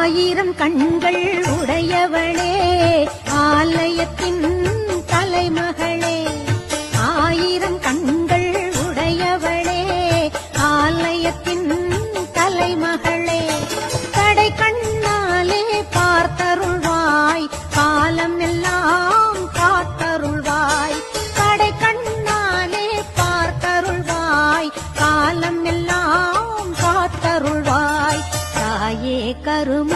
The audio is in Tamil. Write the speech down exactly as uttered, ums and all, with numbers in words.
ஆயிரம் கண்கள் உடையவளே ஆலயத்தின் தலைமகளே. ஆயிரம் கண்கள் உடையவளே ஆலயத்தின் தலைமகளே. கடை கண்ணாலே பார்த்தருள்வாய் காலம் எல்லாம் காத்தருள்வாய். கடை கண்ணாலே பார்த்தருள்வாய் காலம் எல்லாம் காத்தருள்வாய். தாயே கருமா